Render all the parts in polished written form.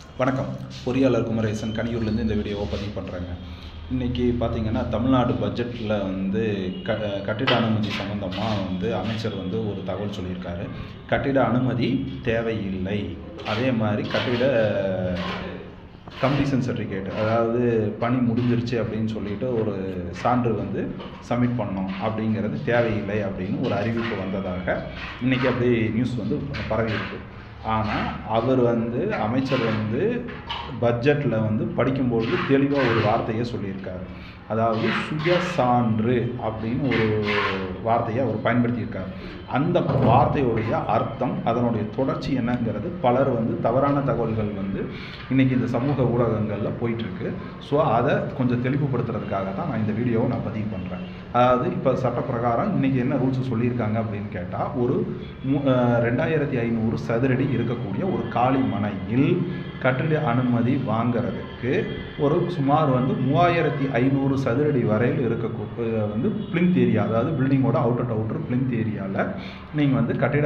வணக்கம். பொறியாளர் குமரேசன் கனியூர்லேருந்து இந்த வீடியோவை பதிவு பண்ணுறேங்க. இன்றைக்கி பார்த்திங்கன்னா தமிழ்நாடு பட்ஜெட்டில் கட்டிட அனுமதி சம்மந்தமாக அமைச்சர் ஒரு தகவல் சொல்லியிருக்காரு. கட்டிட அனுமதி தேவையில்லை, அதே மாதிரி கட்டிட கம்ப்ளீஷன் சர்டிஃபிகேட், அதாவது பணி முடிஞ்சிருச்சு அப்படின்னு சொல்லிட்டு ஒரு சான்று சப்மிட் பண்ணோம் அப்படிங்கிறது தேவையில்லை அப்படின்னு ஒரு அறிவிப்பு வந்ததாக இன்றைக்கி அப்படியே நியூஸ் பரவி இருக்குது. ஆனால் அவர் அமைச்சர் பட்ஜெட்டில் படிக்கும்போது தெளிவாக ஒரு வார்த்தையை சொல்லியிருக்காரு. அதாவது சுயசான்று அப்படின்னு ஒரு வார்த்தையை அவர் பயன்படுத்தியிருக்கார். அந்த வார்த்தையுடைய அர்த்தம், அதனுடைய தொடர்ச்சி என்னங்கிறது பலர் தவறான தகவல்கள் இன்றைக்கி இந்த சமூக ஊடகங்களில் போயிட்டுருக்கு. ஸோ அதை கொஞ்சம் தெளிவுபடுத்துறதுக்காக தான் நான் இந்த வீடியோவை பதிவு பண்ணுறேன். அதாவது இப்போ சட்டப்பிரகாரம் இன்றைக்கி என்ன ரூல்ஸ் சொல்லியிருக்காங்க அப்படின்னு கேட்டால், ஒரு 2500 சதுரடி இருக்கக்கூடிய ஒரு காலி மனையில் கட்டிட அனுமதி வாங்கிறதுக்கு ஒரு சுமார் 3500 சதுரடி வரையில் இருக்கக்கூடிய பிளிந்த் ஏரியா, அதாவது பில்டிங்கோட அவுட்டர் பிளிந்த் ஏரியாவில் நீங்கள் கட்டிட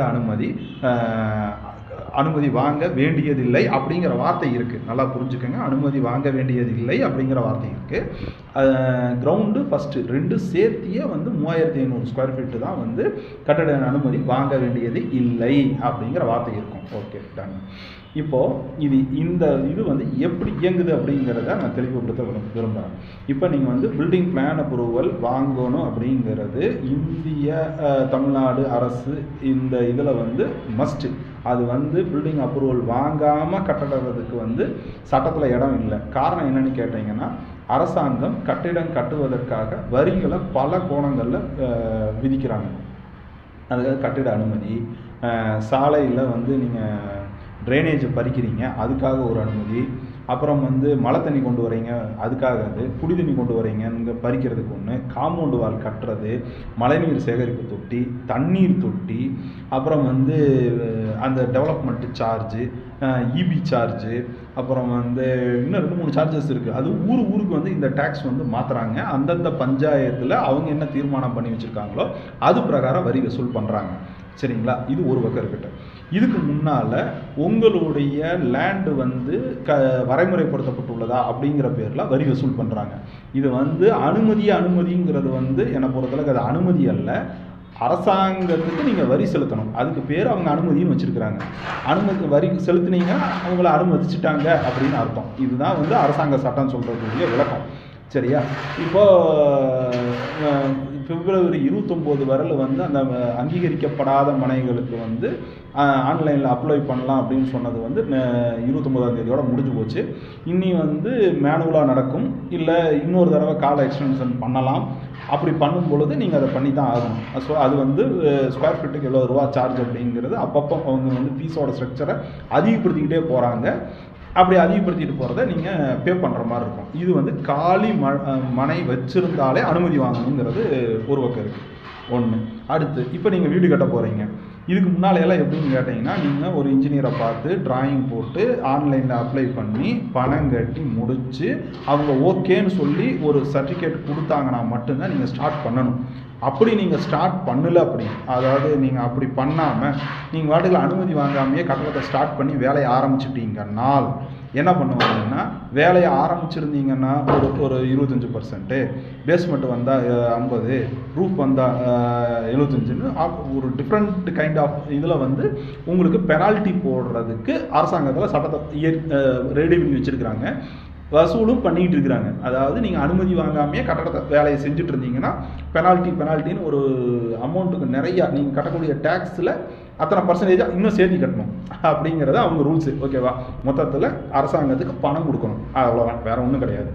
அனுமதி வாங்க வேண்டியதில்லை அப்படிங்கிற வார்த்தை இருக்குது. நல்லா புரிஞ்சுக்கோங்க, அனுமதி வாங்க வேண்டியதில்லை அப்படிங்கிற வார்த்தை இருக்குது. கிரவுண்டு ஃபஸ்ட்டு 2 சேர்த்தியே 3500 ஸ்கொயர் ஃபீட்டு தான் கட்டிட அனுமதி வாங்க வேண்டியது இல்லை அப்படிங்கிற வார்த்தை இருக்கும். Okay, done. இப்போது இந்த எப்படி இயங்குது அப்படிங்கிறத நான் தெளிவுபடுத்த விரும்புகிறேன். இப்போ நீங்கள் பில்டிங் பிளான் அப்ரூவல் வாங்கணும் அப்படிங்கிறது இந்திய தமிழ்நாடு அரசு இந்த இதில் மஸ்ட்டு. அது பில்டிங் அப்ரூவல் வாங்காமல் கட்டடத்துக்கு சட்டத்தில் இடம் இல்லை. காரணம் என்னன்னு கேட்டிங்கன்னா, அரசாங்கம் கட்டிடம் கட்டுவதற்காக வரிகளை பல கோணங்களில் விதிக்கிறாங்க. அதாவது கட்டிட அனுமதி, சாலையில் நீங்கள் ட்ரைனேஜை பறிக்கிறீங்க, அதுக்காக ஒரு அனுமதி, அப்புறம் மழை தண்ணி கொண்டு வரீங்க, அதுக்காக குடி தண்ணி கொண்டு வரீங்க இங்கே பறிக்கிறதுக்கு ஒன்று, காம்பவுண்டு வால் கட்டுறது, மழைநீர் சேகரிப்பு தொட்டி, தண்ணீர் தொட்டி, அப்புறம் அந்த டெவலப்மெண்ட்டு சார்ஜு, இபி சார்ஜு, அப்புறம் இன்னும் 2-3 சார்ஜஸ் இருக்குது. அது ஊருக்கு இந்த டேக்ஸ் மாற்றுறாங்க. அந்தந்த பஞ்சாயத்தில் அவங்க என்ன தீர்மானம் பண்ணி வச்சுருக்காங்களோ அது பிரகாரம் வரி வசூல் பண்ணுறாங்க. சரிங்களா? இது ஒரு பக்கம் இருக்கட்டும். இதுக்கு முன்னால் உங்களுடைய லேண்டு வரைமுறைப்படுத்தப்பட்டுள்ளதா அப்படிங்கிற பேரில் வரி வசூல் பண்ணுறாங்க. இது அனுமதிங்கிறது என்னை பொறுத்தளவுக்கு அது அனுமதி அல்ல. அரசாங்கத்துக்கு நீங்கள் வரி செலுத்தணும், அதுக்கு பேர் அவங்க அனுமதியும் வச்சுருக்கிறாங்க. வரி செலுத்தினீங்கன்னா அவங்கள அனுமதிச்சிட்டாங்க அப்படின்னு அர்த்தம். இதுதான் அரசாங்க சட்டம் சொல்கிறதுக்குரிய விளக்கம். சரியா? இப்போது பிப்ரவரி 29 வரல அந்த அங்கீகரிக்கப்படாத மனைகளுக்கு ஆன்லைனில் அப்ளை பண்ணலாம் அப்படின்னு சொன்னது 29ஆம் தேதியோட முடிஞ்சு போச்சு. இன்னி மேனுவலாக நடக்கும், இல்லை இன்னொரு தடவை கால எக்ஸ்டென்ஷன் பண்ணலாம். அப்படி பண்ணும் பொழுது நீங்கள் அதை பண்ணி தான் ஆகணும். ஸோ அது ஸ்கொயர் ஃபீட்டுக்கு எவ்வளோ ரூபா சார்ஜ் அப்படிங்கிறது அப்பப்போ அவங்க ஃபீஸோட ஸ்ட்ரக்சரை அதிகப்படுத்திக்கிட்டே போகிறாங்க. அப்படி அதிகப்படுத்திட்டு போகிறத நீங்கள் பே பண்ணுற மாதிரி இருக்கும். இது காலி மனை வச்சுருந்தாலே அனுமதி வாங்கணுங்கிறது ஒரு பக்கம் இருக்குது. ஒன்று. அடுத்து, இப்போ நீங்கள் வீடு கட்ட போகிறீங்க. இதுக்கு முன்னாலையெல்லாம் எப்படின்னு கேட்டிங்கன்னா, நீங்கள் ஒரு இன்ஜினியரை பார்த்து டிராயிங் போட்டு ஆன்லைனில் அப்ளை பண்ணி பணம் கட்டி முடித்து அவங்க ஓகேன்னு சொல்லி ஒரு சர்டிஃபிகேட் கொடுத்தாங்கன்னா மட்டும்தான் நீங்கள் ஸ்டார்ட் பண்ணணும். அப்படி நீங்கள் ஸ்டார்ட் பண்ணலை, அதாவது நீங்கள் அப்படி பண்ணாமல் நீங்கள் வாட்டுக்கு அனுமதி வாங்காமையே கட்டடத்தை ஸ்டார்ட் பண்ணி வேலையை ஆரம்பிச்சிட்டிங்கன்னால் என்ன பண்ணுவாங்கன்னா, வேலையை ஆரம்பிச்சிருந்தீங்கன்னா ஒரு 25%, பேஸ்மெண்ட் வந்தால் 50, ரூஃப் வந்தால் 75ன்னு ஒரு டிஃப்ரெண்ட் கைண்ட் ஆஃப் இதில் உங்களுக்கு பெனால்ட்டி போடுறதுக்கு அரசாங்கத்தில் சட்டத்தை ரெடி பண்ணி வச்சுருக்கிறாங்க. வசூலும் பண்ணிகிட்டு இருக்கிறாங்க. அதாவது நீங்கள் அனுமதி வாங்காமையே கட்டடத்தை வேலையை செஞ்சுட்டு இருந்தீங்கன்னா பெனால்ட்டின்னு ஒரு அமௌண்ட்டுக்கு நிறையா நீங்கள் கட்டக்கூடிய டேக்ஸில் அத்தனை பர்சன்டேஜாக இன்னும் சேர்த்து கட்டணும் அப்படிங்கிறத அவங்க ரூல்ஸு. ஓகேவா? மொத்தத்தில் அரசாங்கத்துக்கு பணம் கொடுக்கணும், அவ்வளோதான், வேறு ஒன்றும் கிடையாது.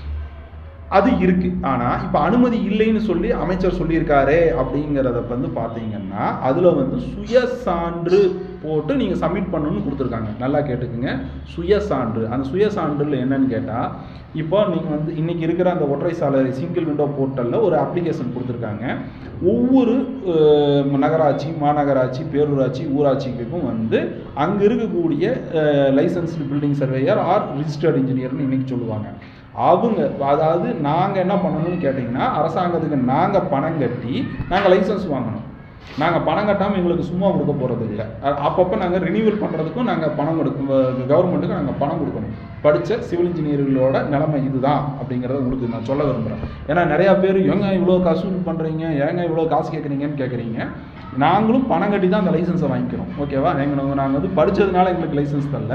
அது இருக்குது. ஆனால் இப்போ அனுமதி இல்லைன்னு சொல்லி அமைச்சர் சொல்லியிருக்காரே அப்படிங்கிறத பார்த்தீங்கன்னா, அதில் சுயசான்று போட்டு நீங்கள் சப்மிட் பண்ணணும்னு கொடுத்துருக்காங்க. நல்லா கேட்டுக்குங்க, சுயசான்று. அந்த சுயசான்றில் என்னன்னு கேட்டால், இப்போ நீங்கள் இன்றைக்கி இருக்கிற அந்த ஒற்றை சாலை சிங்கிள் விண்டோ போர்ட்டலில் ஒரு அப்ளிகேஷன் கொடுத்துருக்காங்க. ஒவ்வொரு நகராட்சி, மாநகராட்சி, பேரூராட்சி, ஊராட்சிக்கும் அங்கே இருக்கக்கூடிய licensed building surveyor or registered இன்ஜினியர்னு இன்றைக்கி சொல்லுவாங்க. அவங்க அதாவது நாங்கள் என்ன பண்ணணும்னு கேட்டிங்கன்னா, அரசாங்கத்துக்கு நாங்கள் பணம் கட்டி நாங்கள் லைசன்ஸ் வாங்கணும். நாங்கள் பணம் கட்டாமல் எங்களுக்கு சும்மா கொடுக்க போகிறது இல்லை. அப்பப்போ நாங்கள் ரினியூவல் பண்ணுறதுக்கும் நாங்கள் பணம் கவர்மெண்ட்டுக்கு நாங்கள் பணம் கொடுக்கணும். படித்த சிவில் இன்ஜினியர்களோட நிலைமை இதுதான் அப்படிங்கிறத உங்களுக்கு நான் சொல்ல விரும்புகிறேன். ஏன்னா நிறையா பேர் ஏங்க இவ்வளோ காசு பண்ணுறீங்க, ஏங்க இவ்வளோ காசு கேட்குறீங்கன்னு கேட்குறீங்க. நாங்களும் பணம் கட்டி தான் அந்த லைசன்ஸை வாங்கிக்கிறோம். ஓகேவா? நாங்கள் வந்து படித்ததுனால எங்களுக்கு லைசன்ஸ் தரல,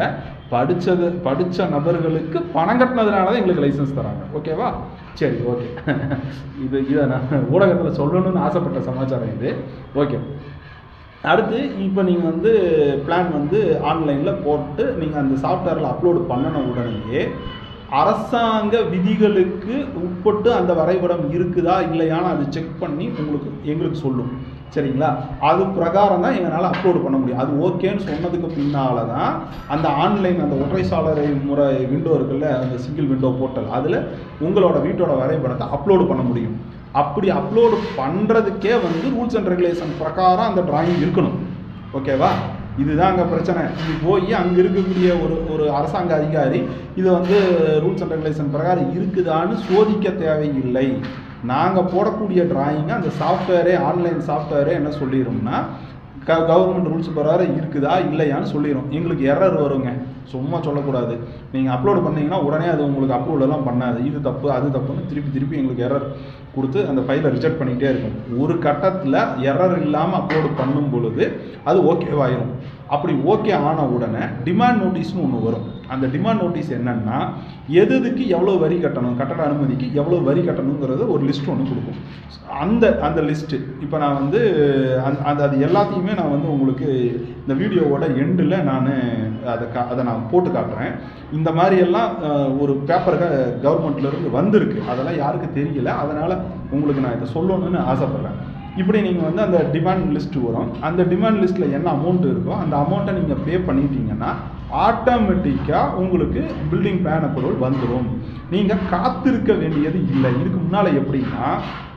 படித்த நபர்களுக்கு பணம் கட்டினதுனால தான் எங்களுக்கு லைசன்ஸ் தராங்க. ஓகேவா? சரி, ஓகே. இதை நான் ஊடகத்தில் சொல்லணும்னு ஆசைப்பட்ட சமாச்சாரம் இது. ஓகே. அடுத்து இப்போ நீங்கள் வந்து பிளான் வந்து ஆன்லைனில் போட்டு நீங்கள் அந்த சாஃப்ட்வேரில் அப்லோடு பண்ணின உடனேயே அரசாங்க விதிகளுக்கு உட்பட்டு அந்த வரைபடம் இருக்குதா இல்லையான்னு அது செக் பண்ணி எங்களுக்கு சொல்லும். சரிங்களா? அது பிரகாரம் தான் எங்களால் அப்லோடு பண்ண முடியும். அது ஓகேன்னு சொன்னதுக்கு பின்னால் தான் அந்த ஆன்லைன் அந்த ஒற்றை சாளரை முறை விண்டோ இருக்குல்ல, அந்த சிங்கிள் விண்டோ போர்ட்டல், அதில் உங்களோட வீட்டோட வரைபடத்தை அப்லோடு பண்ண முடியும். அப்படி அப்லோடு பண்ணுறதுக்கே வந்து ரூல்ஸ் அண்ட் ரெகுலேஷன் பிரகாரம் அந்த டிராயிங் இருக்கணும். ஓகேவா? இதுதான் அங்கே பிரச்சனை. இது போய் அங்கே இருக்கக்கூடிய ஒரு அரசாங்க அதிகாரி இதை வந்து ரூல்ஸ் அண்ட் ரெகுலேஷன் பிரகாரம் இருக்குதான்னு சோதிக்க தேவையில்லை. நாங்கள் போடக்கூடிய டிராயிங்கை அந்த சாஃப்ட்வேரே, ஆன்லைன் சாஃப்ட்வேரே என்ன சொல்லிடும்னா கவர்மெண்ட் ரூல்ஸ் பிரகாரம் இருக்குதா இல்லையான்னு சொல்லிடும். எங்களுக்கு எரர் வருங்க, சும்மா சொல்லக்கூடாது. நீங்கள் அப்லோடு பண்ணிங்கன்னா உடனே அது உங்களுக்கு அப்ரூவலெல்லாம் பண்ணாது. இது தப்பு அது தப்புன்னு திருப்பி எங்களுக்கு எரர் கொடுத்து அந்த ஃபைலை ரிஜெக்ட் பண்ணிக்கிட்டே இருக்கும். ஒரு கட்டத்தில் எரர் இல்லாமல் அப்லோடு பண்ணும் பொழுது அது ஓகேவாயிரும். அப்படி ஓகே ஆன உடனே டிமாண்ட் நோட்டீஸ்னு ஒன்று வரும். அந்த டிமாண்ட் நோட்டீஸ் என்னென்னா எதுக்கு எவ்வளோ வரி கட்டணும், கட்டட அனுமதிக்கு எவ்வளோ வரி கட்டணுங்கிறது ஒரு லிஸ்ட் ஒன்று கொடுக்கும். அந்த லிஸ்ட்டு இப்போ நான் வந்து அது எல்லாத்தையுமே நான் வந்து உங்களுக்கு இந்த வீடியோவோட எண்டில் நான் அதை நான் போட்டு காட்டுறேன். இந்த மாதிரியெல்லாம் ஒரு பேப்பருக்கு கவர்மெண்ட்லேருந்து வந்திருக்கு. அதெல்லாம் யாருக்கு தெரியல, அதனால் உங்களுக்கு நான் இதை சொல்லணும்னு ஆசைப்பட்றேன். இப்படி நீங்கள் வந்து அந்த டிமாண்ட் லிஸ்ட்டு வரும். அந்த டிமாண்ட் லிஸ்ட்டில் என்ன அமௌண்ட் இருக்கோ அந்த அமௌண்ட்டை நீங்கள் பே பண்ணிட்டீங்கன்னா ஆட்டோமேட்டிக்காக உங்களுக்கு பில்டிங் பிளான் அப்ரூவல் வந்துடும். நீங்கள் காத்திருக்க வேண்டியது இல்லை. இதுக்கு முன்னால் எப்படின்னா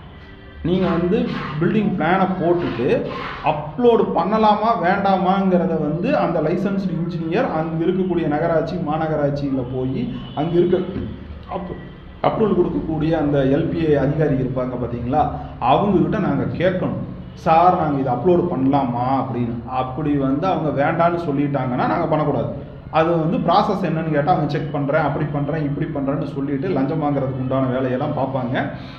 நீங்கள் வந்து பில்டிங் பிளானை போட்டுட்டு அப்லோடு பண்ணலாமா வேண்டாமாங்கிறத வந்து அந்த லைசன்ஸ்டு இன்ஜினியர் அங்கே இருக்கக்கூடிய நகராட்சி மாநகராட்சியில் போய் அங்கே இருக்க அப்ரூவல் கொடுக்கக்கூடிய அந்த எல்பிஏ அதிகாரி இருப்பாங்க பார்த்தீங்களா, அவங்கக்கிட்ட நாங்கள் கேட்கணும், சார் நாங்கள் இதை அப்லோடு பண்ணலாமா அப்படின்னு. அப்படி வந்து அவங்க வேண்டான்னு சொல்லிட்டாங்கன்னா நாங்கள் பண்ணக்கூடாது. அது வந்து ப்ராசஸ் என்னன்னு கேட்டால் அவங்க செக் பண்ணுறேன், அப்படி பண்ணுறேன், இப்படி பண்ணுறேன்னு சொல்லிவிட்டு லஞ்சம் வாங்குறதுக்கு உண்டான வேலையெல்லாம் பார்ப்பாங்க.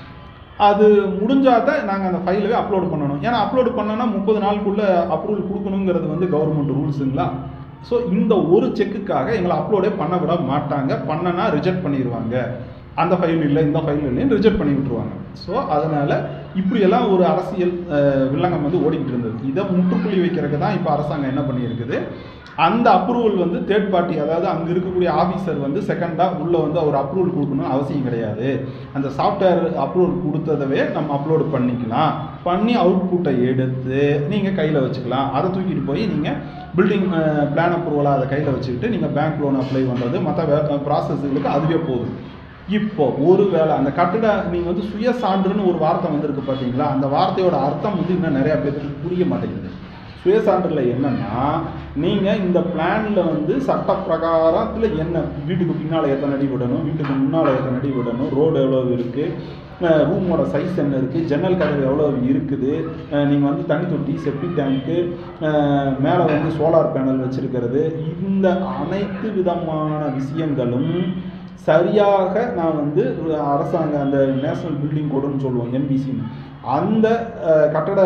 அது முடிஞ்சால் தான் நாங்கள் அந்த ஃபைலவே அப்லோடு பண்ணணும். ஏன்னா அப்லோடு பண்ணோன்னா 30 நாளுக்குள்ளே அப்ரூவல் கொடுக்கணுங்கிறது வந்து கவர்மெண்ட் ரூல்ஸுங்களா. ஸோ இந்த ஒரு செக்குக்காக எங்களை அப்லோடே பண்ண விட மாட்டாங்க. பண்ணனா ரிஜெக்ட் பண்ணிடுவாங்க. அந்த ஃபைல் இல்லை இந்த ஃபைல் இல்லைன்னு ரிஜெக்ட் பண்ணி விட்டுருவாங்க. ஸோ அதனால் இப்படியெல்லாம் ஒரு அரசியல் வில்லங்கம் வந்து ஓடிக்கிட்டு இருந்தது. இதை முற்றுப்புள்ளி வைக்கிறதுக்கு தான் இப்போ அரசாங்கம் என்ன பண்ணியிருக்குது, அந்த அப்ரூவல் வந்து தேர்ட் பார்ட்டி, அதாவது அங்கே இருக்கக்கூடிய ஆஃபீஸர் வந்து செகண்டாக உள்ளே வந்து அவர் அப்ரூவல் கொடுக்கணும்னு அவசியம் கிடையாது. அந்த சாஃப்ட்வேர் அப்ரூவல் கொடுத்ததவே நம்ம அப்லோடு பண்ணிக்கலாம். பண்ணி அவுட்புட்டை எடுத்து நீங்கள் கையில் வச்சுக்கலாம். அதை தூக்கிட்டு போய் நீங்கள் பில்டிங் பிளான் அப்ரூவலாக அதை கையில் வச்சுக்கிட்டு நீங்கள் பேங்க் லோன் அப்ளை பண்ணுறது மற்ற ப்ராசஸ்களுக்கு அதுவே போதும். இப்போ ஒரு வேளை அந்த கட்டிட நீங்கள் வந்து சுய சான்றுன்னு ஒரு வார்த்தை வந்திருக்கு பார்த்தீங்களா, அந்த வார்த்தையோட அர்த்தம் வந்து இன்னும் நிறையா பேருக்கு புரிய மாட்டேங்குது. சுயசான்றில் என்னென்னா நீங்கள் இந்த பிளானில் வந்து சட்ட பிரகாரத்தில் என்ன வீட்டுக்கு பின்னால் எத்தனை அடி விடணும், வீட்டுக்கு முன்னால் எத்தனை அடி விடணும், ரோடு எவ்வளோ இருக்குது, ரூமோட சைஸ் என்ன இருக்குது, ஜன்னல் கதவு எவ்வளோ இருக்குது, நீங்கள் வந்து தண்ணி தொட்டி, செப்டிக் டேங்க்கு, மேலே வந்து சோலார் பேனல் வச்சுருக்கிறது, இந்த அனைத்து விதமான விஷயங்களும் சரியாக நான் வந்து அரசாங்க அந்த நேஷனல் பில்டிங் கோடுன்னு சொல்லுவோம், என்பிசின்னு, அந்த கட்டட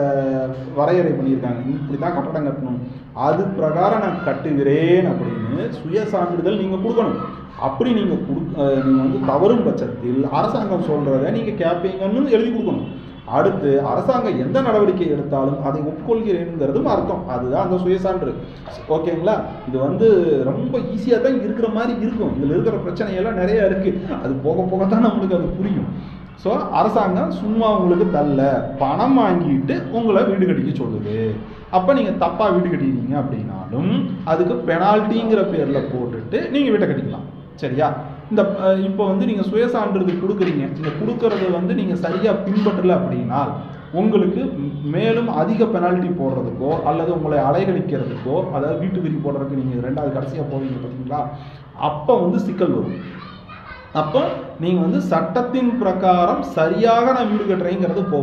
வரையறை பண்ணியிருக்காங்க. இப்படி தான் கட்டடம் கட்டணும், அது பிரகாரம் நான் கட்டுகிறேன் அப்படின்னு சுய சான்றிதழ் நீங்கள் கொடுக்கணும். அப்படி நீங்கள் வந்து தவறும் பட்சத்தில் அரசாங்கம் சொல்கிறத நீங்கள் கேட்பீங்கன்னு எழுதி கொடுக்கணும். அடுத்து அரசாங்கம் எந்த நடவடிக்கை எடுத்தாலும் அதை ஒப்புக்கொள்கிறேனுங்கிறதும் அர்த்தம். அதுதான் அந்த சுயசான்று. ஓகேங்களா? இது வந்து ரொம்ப ஈஸியாக தான் இருக்கிற மாதிரி இருக்கும். இதில் இருக்கிற பிரச்சனையெல்லாம் நிறையா இருக்குது. அது போக போக தான் நம்மளுக்கு அது புரியும். ஸோ அரசாங்கம் சும்மா உங்களுக்கு தரல, பணம் வாங்கிட்டு உங்களை வீடு கட்டிக்க சொல்லுது. அப்போ நீங்கள் தப்பாக வீடு கட்டிட்டீங்க அப்படின்னாலும் அதுக்கு பெனால்ட்டிங்கிற பேரில் போட்டுட்டு நீங்கள் வீட்டை கட்டிக்கலாம். சரியா? இந்த இப்போ வந்து நீங்கள் சுயசான்றிதழ் கொடுக்குறீங்க, இந்த கொடுக்கறது வந்து நீங்கள் சரியாக பின்பற்றலை அப்படின்னா உங்களுக்கு மேலும் அதிக பெனால்ட்டி போடுறதுக்கோ அல்லது உங்களை அலைகழிக்கிறதுக்கோ, அதாவது வீட்டு வரி போடுறதுக்கு நீங்கள் 2வது கடைசியாக போவீங்க பார்த்தீங்களா, அப்போ வந்து சிக்கல் வரும். அப்போ நீங்கள் வந்து சட்டத்தின் பிரகாரம் சரியாக நான் வீடு கட்டுறேங்கிறது போகணும்.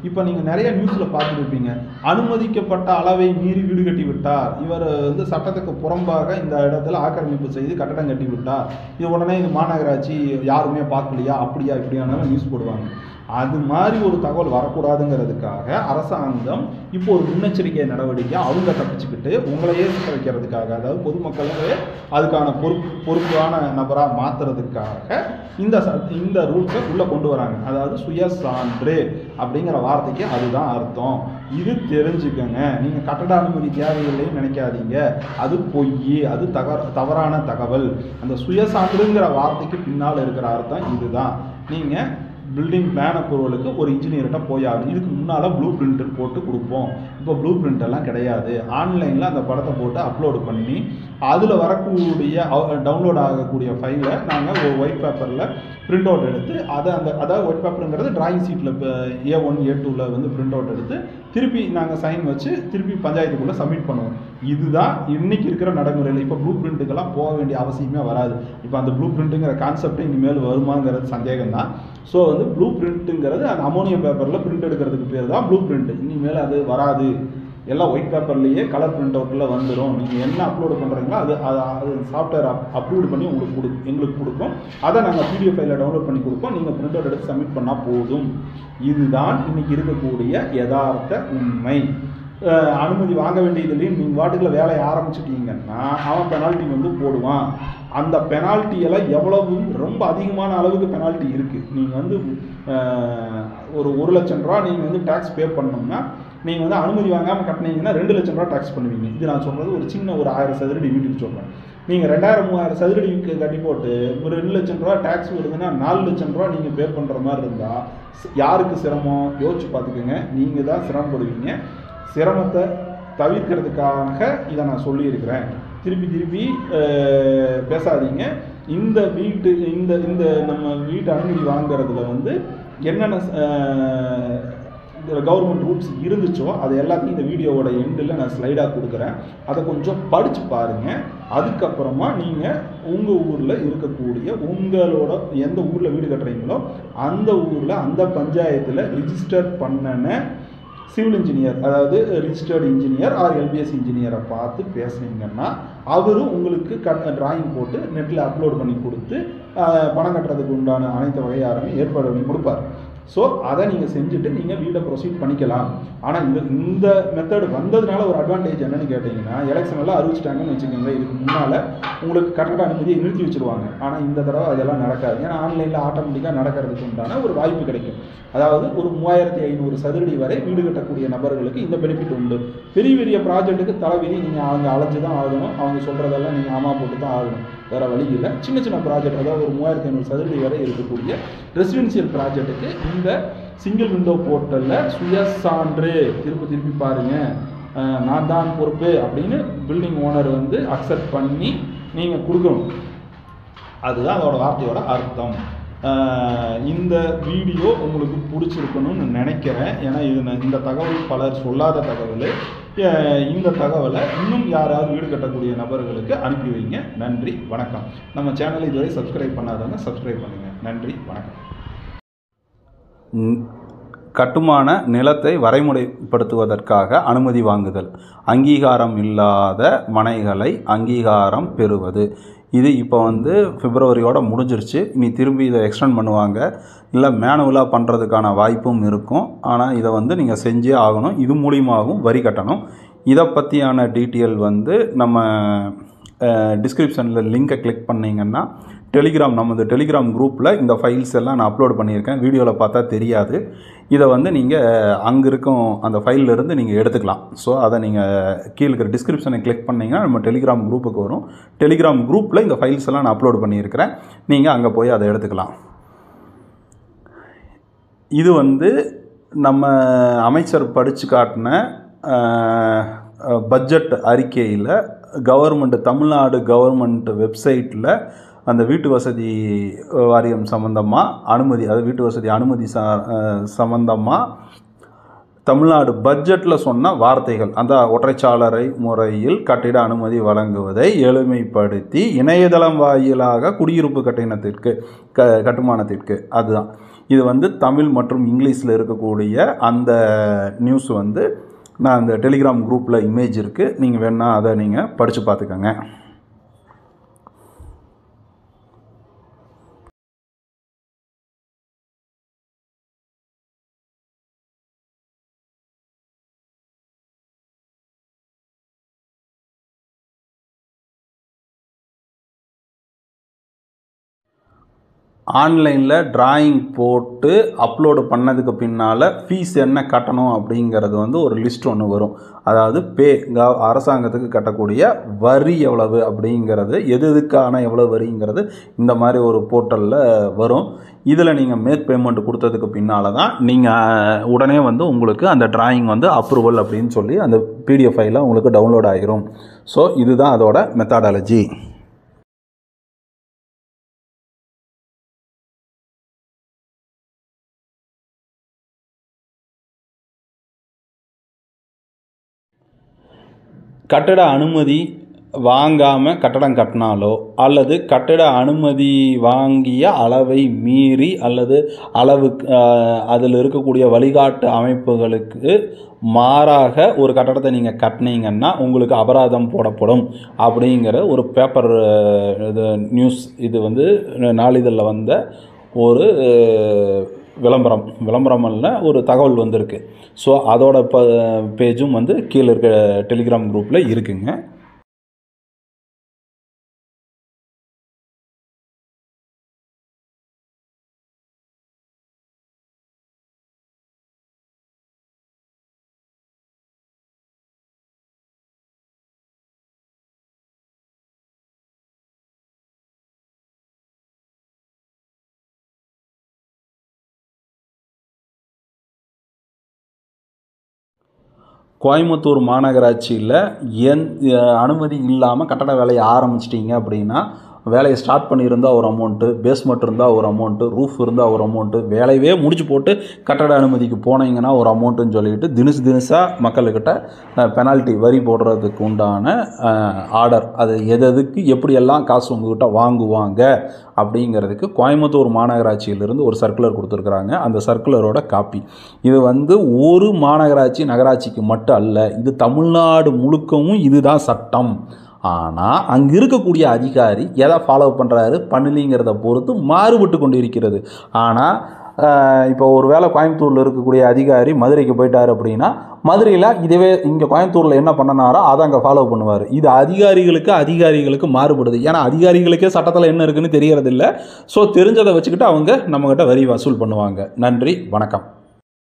இப்போ நீங்கள் நிறைய நியூஸில் பார்த்துருப்பீங்க, அனுமதிக்கப்பட்ட அளவை மீறி வீடு கட்டி விட்டார், இவர் வந்து சட்டத்துக்கு புறம்பாக இந்த இடத்துல ஆக்கிரமிப்பு செய்து கட்டடம் கட்டி விட்டார், இது உடனே இது மாநகராட்சி யாருமே பார்க்கலையா, அப்படியா இப்படியானாலும் நியூஸ் போடுவாங்க. அது மாதிரி ஒரு தகவல் வரக்கூடாதுங்கிறதுக்காக அரசாங்கம் இப்போ ஒரு முன்னெச்சரிக்கை நடவடிக்கை அவங்க தப்பிச்சுக்கிட்டு உங்களையே சிக்க வைக்கிறதுக்காக, அதாவது பொதுமக்களே அதுக்கான பொறுப்பான நபராக மாற்றுறதுக்காக இந்த ரூல்ஸை உள்ளே கொண்டு வராங்க. அதாவது சுயசான்று அப்படிங்கிற வார்த்தைக்கு அதுதான் அர்த்தம். இது தெரிஞ்சுக்கங்க. நீங்கள் கட்டட அனுமதி தேவையில்லைன்னு நினைக்காதீங்க, அது பொய், அது தவறான தகவல். அந்த சுயசான்றுங்கிற வார்த்தைக்கு பின்னால் இருக்கிற அர்த்தம் இதுதான். நீங்கள் பில்டிங் பிளான் அப்ரூவலுக்கு ஒரு இன்ஜினியர்கிட்ட போயாகும். இதுக்கு முன்னால் ப்ளூ பிரிண்ட் போட்டு கொடுப்போம், இப்போ ப்ளூ பிரிண்ட் எல்லாம் கிடையாது. ஆன்லைனில் அந்த படத்தை போட்டு அப்லோடு பண்ணி அதில் வரக்கூடிய டவுன்லோட் ஆகக்கூடிய ஃபைலை நாங்கள் ஒரு ஒயிட் பேப்பரில் பிரிண்ட் அவுட் எடுத்து அதாவது ஒயிட் பேப்பருங்கிறது டிராயிங் ஷீட்டில் A1 A2 வந்து பிரிண்ட் அவுட் எடுத்து திருப்பி நாங்கள் சைன் வச்சு திருப்பி பஞ்சாயத்துக்குள்ளே சப்மிட் பண்ணுவோம். இதுதான் இன்றைக்கி இருக்கிற நடைமுறையில். இப்போ ப்ளூ பிரிண்ட்டுக்கெல்லாம் போக வேண்டிய அவசியமே வராது. இப்போ அந்த ப்ளூ பிரிண்ட்டுங்கிற கான்செப்ட் இனிமேல் வருமாங்கிறது சந்தேகம் தான். ஸோ வந்து ப்ளூ பிரிண்ட்டுங்கிறது அந்த அமோனியம் பேப்பரில் பிரிண்ட் எடுக்கிறதுக்கு பேர் தான் ப்ளூ பிரிண்ட். இனிமேல் அது வராது, எல்லாம் ஒயிட் பேப்பர்லேயே கலர் பிரிண்ட் அவுட்டில் வந்துடும். நீங்கள் என்ன அப்லோடு பண்ணுறீங்களோ அது சாஃப்ட்வேர் அப்லோடு பண்ணி எங்களுக்கு கொடுக்கும். அதை நாங்கள் PDF ஃபைலில் டவுன்லோட் பண்ணி கொடுப்போம். நீங்கள் பிரிண்ட் அவுட் எடுத்து சப்மிட் பண்ணால் போதும். இதுதான் இன்றைக்கி இருக்கக்கூடிய யதார்த்த உண்மை. அனுமதி வாங்க வேண்டியதுலேயும் நீங்கள் வாட்டுக்குள்ள வேலையை ஆரம்பிச்சிட்டிங்கன்னா அவன் பெனால்ட்டி வந்து போடுவான். அந்த பெனால்ட்டியெல்லாம் எவ்வளவு ரொம்ப அதிகமான அளவுக்கு பெனால்ட்டி இருக்குது. நீங்கள் வந்து ஒரு 1 லட்சம் ரூபா நீங்கள் வந்து டேக்ஸ் பே பண்ணோம்னா நீங்கள் வந்து அனுமதி வாங்காமல் கட்டினீங்கன்னா 2 லட்சம் ரூபா டேக்ஸ் பண்ணுவீங்க. இது நான் சொல்கிறது ஒரு சின்ன ஒரு 1000 சதுரடி வீட்டுக்கு சொல்கிறேன். நீங்கள் 2000-3000 சதுரடிக்கு கட்டி போட்டு ஒரு 2 லட்சம் ரூபா டேக்ஸ் வருதுன்னா 4 லட்சம் ரூபா நீங்கள் பே பண்ணுற மாதிரி இருந்தால் யாருக்கு சிரமம் யோசிச்சு பார்த்துக்கோங்க. நீங்கள் தான் சிரமப்படுவீங்க. சிரமத்தை தவிர்க்கிறதுக்காக இதை நான் சொல்லியிருக்கிறேன். திருப்பி பேசாதீங்க. இந்த நம்ம வீட்டு அனுமதி வாங்குறதுல வந்து என்னென்ன கவர்மெண்ட் ரூல்ஸ் இருந்துச்சோ அது எல்லாத்தையும் இந்த வீடியோவோட எண்டில் நான் ஸ்லைடாக கொடுக்குறேன். அதை கொஞ்சம் படித்து பாருங்கள். அதுக்கப்புறமா நீங்கள் உங்கள் ஊரில் இருக்கக்கூடிய உங்களோட எந்த ஊரில் வீடு கட்டுறீங்களோ அந்த ஊரில் அந்த பஞ்சாயத்தில் ரிஜிஸ்டர் பண்ணின சிவில் இன்ஜினியர், அதாவது ரிஜிஸ்டர்டு இன்ஜினியர் ஆர் LBS இன்ஜினியரை பார்த்து பேசுனீங்கன்னா அவரும் உங்களுக்கு டிராயிங் போட்டு நெட்டில் அப்லோட் பண்ணி கொடுத்து பணம் கட்டுறதுக்கு உண்டான அனைத்து வகையாருமே ஏற்பாடு பண்ணி கொடுப்பார். ஸோ அதை நீங்கள் செஞ்சுட்டு நீங்கள் வீடை ப்ரொசீட் பண்ணிக்கலாம். ஆனால் இந்த மெத்தடு வந்ததுனால ஒரு அட்வான்டேஜ் என்னென்னு கேட்டிங்கன்னா, எலெக்ஷன் எல்லாம் அறிவிச்சிட்டாங்கன்னு வச்சுக்கோங்களேன், இதுக்கு முன்னால் உங்களுக்கு கட்டட அனுமதியை நிறுத்தி வச்சுருவாங்க. ஆனால் இந்த தடவை அதெல்லாம் நடக்காது. ஏன்னா ஆன்லைனில் ஆட்டோமேட்டிக்காக நடக்கிறதுக்கு உண்டான ஒரு வாய்ப்பு கிடைக்கும். அதாவது ஒரு 3500 சதுரடி வரை வீடு கட்டக்கூடிய நபர்களுக்கு இந்த பெனிஃபிட் உண்டு. பெரிய ப்ராஜெக்ட்டுக்கு தலைவிதி நீங்கள் அவங்க அலைஞ்சு தான் ஆகணும். அவங்க சொல்கிறதெல்லாம் நீங்கள் ஆமா போட்டு தான் ஆகணும், வேறு வழி இல்லை. சின்ன ப்ராஜெக்ட், அதாவது ஒரு 3500 சதுரடி வரை இருக்கக்கூடிய ரெசிடென்சியல் ப்ராஜெக்ட்டுக்கு இந்த சிங்கிள் விண்டோ போர்ட்டலில் சுயசான்று திருப்பி பாருங்கள், நான் தான் பொறுப்பு அப்படின்னு பில்டிங் ஓனர் வந்து அக்செப்ட் பண்ணி நீங்கள் கொடுக்கணும். அதுதான் அதோட வார்த்தையோட அர்த்தம். இந்த வீடியோ உங்களுக்கு பிடிச்சிருக்கணும்னு நினைக்கிறேன். ஏன்னா இந்த தகவல் பலர் சொல்லாத தகவல். இந்த தகவலை இன்னும் யாராவது வீடு கட்டக்கூடிய நபர்களுக்கு அனுப்பி வைங்க. நன்றி, வணக்கம். நம்ம சேனலை இதுவரை சப்ஸ்கிரைப் பண்ணாதவங்க சப்ஸ்கிரைப் பண்ணுங்கள். நன்றி, வணக்கம். கட்டுமான நிலத்தை வரைமுறைப்படுத்துவதற்காக அனுமதி வாங்குதல், அங்கீகாரம் இல்லாத மனைகளை அங்கீகாரம் பெறுவது. இது இப்போ வந்து பிப்ரவரியோட முடிஞ்சிருச்சு. இனி திரும்பி இதை எக்ஸ்டெண்ட் பண்ணுவாங்க, இல்லை மேனுவலாக பண்ணுறதுக்கான வாய்ப்பும் இருக்கும். ஆனால் இதை வந்து நீங்கள் செஞ்சே ஆகணும். இது மூலியமாகவும் வரி கட்டணும். இதை பற்றியான டீட்டெயில் வந்து நம்ம டிஸ்கிரிப்ஷனில் லிங்கை கிளிக் பண்ணிங்கன்னா நமது டெலிகிராம் குரூப்பில் இந்த ஃபைல்ஸ் எல்லாம் நான் அப்லோட் பண்ணியிருக்கேன். வீடியோவில் பார்த்தா தெரியாது. இதை வந்து நீங்கள் அங்கே இருக்கும் அந்த ஃபைலிருந்து நீங்கள் எடுத்துக்கலாம். ஸோ அதை நீங்கள் கீழே இருக்கிற டிஸ்கிரிப்ஷனை கிளிக் பண்ணிங்கன்னா நம்ம டெலிகிராம் குரூப்புக்கு வரும். டெலிகிராம் குரூப்பில் இந்த ஃபைல்ஸ் எல்லாம் நான் அப்லோட் பண்ணியிருக்கிறேன். நீங்கள் அங்கே போய் அதை எடுத்துக்கலாம். இது வந்து நம்ம அமைச்சர் படித்து காட்டின பட்ஜெட் அறிக்கையில் தமிழ்நாடு கவர்மெண்ட் வெப்சைட்டில் அந்த வீட்டு வசதி வாரியம் சம்மந்தமாக அனுமதி, அதாவது வீட்டு வசதி அனுமதி சம்மந்தமாக தமிழ்நாடு பட்ஜெட்டில் சொன்ன வார்த்தைகள், அந்த ஒற்றைச்சாளரை முறையில் கட்டிட அனுமதி வழங்குவதை எளிமைப்படுத்தி இணையதளம் வாயிலாக குடியிருப்பு கட்டுமானத்திற்கு அதுதான். இது வந்து தமிழ் மற்றும் இங்கிலீஷில் இருக்கக்கூடிய அந்த நியூஸ் வந்து நான் அந்த டெலிகிராம் குரூப்பில் இமேஜ் இருக்குது, நீங்கள் வேணால் அதை நீங்கள் படித்து பார்த்துக்கோங்க. ஆன்லைனில் டிராயிங் போட்டு அப்லோடு பண்ணதுக்கு பின்னால் ஃபீஸ் என்ன கட்டணும் அப்படிங்கிறது வந்து ஒரு லிஸ்ட் ஒன்று வரும். அதாவது அரசாங்கத்துக்கு கட்டக்கூடிய வரி எவ்வளவு அப்படிங்கிறது, எதுக்கான எவ்வளோ வரிங்கிறது இந்த மாதிரி ஒரு போர்ட்டலில் வரும். இதில் நீங்கள் மேக் பேமெண்ட் கொடுத்ததுக்கு பின்னால் தான் நீங்கள் உடனே வந்து உங்களுக்கு அந்த டிராயிங் வந்து அப்ரூவல் அப்படின்னு சொல்லி அந்த பிடிஎஃப் ஃபைலில் உங்களுக்கு டவுன்லோட் ஆகிரும். ஸோ இதுதான் அதோட மெத்தடாலஜி. கட்டட அனுமதி வாங்காமல் கட்டடம் கட்டினாலோ அல்லது கட்டட அனுமதி வாங்கிய அளவை மீறி அல்லது அதில் இருக்கக்கூடிய வழிகாட்டு அமைப்புகளுக்கு மாறாக ஒரு கட்டடத்தை நீங்கள் கட்டினீங்கன்னா உங்களுக்கு அபராதம் போடப்படும் அப்படிங்கிற ஒரு பேப்பர் நியூஸ், இது வந்து நாளிதழில் வந்த ஒரு விளம்பரம் அல்ல, ஒரு தகவல் வந்திருக்கு. ஸோ அதோட பேஜும் வந்து கீழே இருக்க டெலிகிராம் குரூப்பில் இருக்குங்க. கோயம்புத்தூர் மாநகராட்சியில் அனுமதி இல்லாமல் கட்டட வேலையை ஆரம்பிச்சிட்டிங்க அப்படின்னா, வேலையை ஸ்டார்ட் பண்ணியிருந்தால் ஒரு அமௌண்ட்டு, பேஸ்மெண்ட் இருந்தால் ஒரு அமௌண்ட்டு, ரூஃப் இருந்தால் ஒரு அமௌண்ட்டு, வேலையவே முடிச்சு போட்டு கட்டட அனுமதிக்கு போனீங்கன்னா ஒரு அமௌண்ட்டுன்னு சொல்லிட்டு தினசாக மக்கள்கிட்ட பெனால்ட்டி வரி போடுறதுக்கு உண்டான ஆர்டர், அது எதுக்கு எப்படியெல்லாம் காசு உங்கள்கிட்ட வாங்குவாங்க அப்படிங்கிறதுக்கு கோயம்புத்தூர் மாநகராட்சியிலிருந்து ஒரு சர்க்குலர் கொடுத்துருக்குறாங்க. அந்த சர்க்குலரோட காப்பி. இது வந்து ஒரு நகராட்சிக்கு மட்டும் அல்ல, இது தமிழ்நாடு முழுக்கவும் இதுதான் சட்டம். ஆனால் அங்கே இருக்கக்கூடிய அதிகாரி எதை ஃபாலோ பண்ணுறாரு பண்ணலிங்கிறத பொறுத்து மாறுபட்டு கொண்டு இருக்கிறது. ஆனால் இப்போ ஒரு வேளை கோயம்புத்தூரில் இருக்கக்கூடிய அதிகாரி மதுரைக்கு போயிட்டார் அப்படின்னா, மதுரையில் இதுவே இங்கே கோயம்புத்தூரில் என்ன பண்ணனாரோ அதை அங்கே ஃபாலோ பண்ணுவார். இது அதிகாரிகளுக்கு மாறுபடுது. ஏன்னா அதிகாரிகளுக்கே சட்டத்தில் என்ன இருக்குன்னு தெரியறதில்ல. ஸோ தெரிஞ்சதை வச்சுக்கிட்டு அவங்க நம்மக்கிட்ட வரி வசூல் பண்ணுவாங்க. நன்றி, வணக்கம்.